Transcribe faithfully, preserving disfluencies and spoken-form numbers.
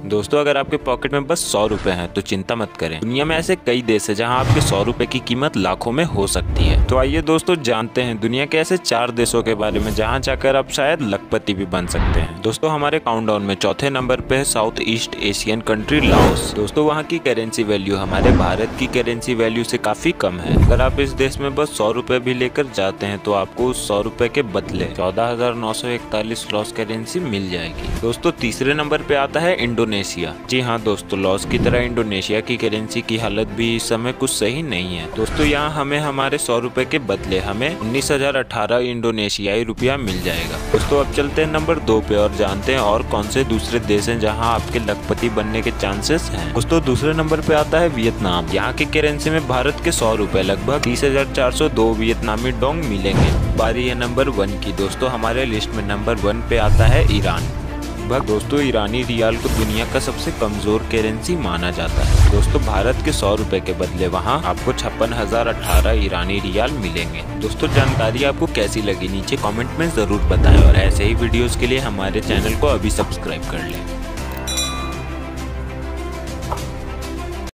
दोस्तों अगर आपके पॉकेट में बस सौ रुपए हैं तो चिंता मत करें, दुनिया में ऐसे कई देश है जहां आपके सौ रुपए की कीमत लाखों में हो सकती है। तो आइए दोस्तों जानते हैं दुनिया के ऐसे चार देशों के बारे में जहां जाकर आप शायद लखपति भी बन सकते हैं। दोस्तों हमारे काउंटडाउन में चौथे नंबर पे है south east Asian country Laos. दोस्तों वहाँ की करेंसी वैल्यू हमारे भारत की करेंसी वैल्यू से काफी कम है। अगर आप इस देश में बस सौ रुपए भी लेकर जाते हैं तो आपको उस सौ रुपए के बदले चौदह हजार नौ सौ इकतालीस लॉस करेंसी मिल जाएगी। दोस्तों तीसरे नंबर पे आता है इंडोनेशिया। जी हाँ दोस्तों, लॉस की तरह इंडोनेशिया की करेंसी की हालत भी इस समय कुछ सही नहीं है। दोस्तों यहाँ हमें हमारे सौ रुपए के बदले हमें उन्नीस हजार अठारह इंडोनेशियाई रुपया मिल जाएगा। दोस्तों अब चलते हैं नंबर दो पे और जानते हैं और कौन से दूसरे देश हैं जहाँ आपके लखपति बनने के चांसेस हैं। दोस्तों दूसरे नंबर पे आता है वियतनाम। यहाँ की करेंसी में भारत के सौ रुपए लगभग तीस हजार चार सौ दो वियतनामी डोंग मिलेंगे। बारी है नंबर वन की। दोस्तों हमारे लिस्ट में नंबर वन पे आता है ईरान। दोस्तों ईरानी रियाल को दुनिया का सबसे कमजोर करेंसी माना जाता है। दोस्तों भारत के सौ रुपए के बदले वहां आपको छप्पन हजार अठारह ईरानी रियाल मिलेंगे। दोस्तों जानकारी आपको कैसी लगी नीचे कमेंट में जरूर बताएं और ऐसे ही वीडियोस के लिए हमारे चैनल को अभी सब्सक्राइब कर लें।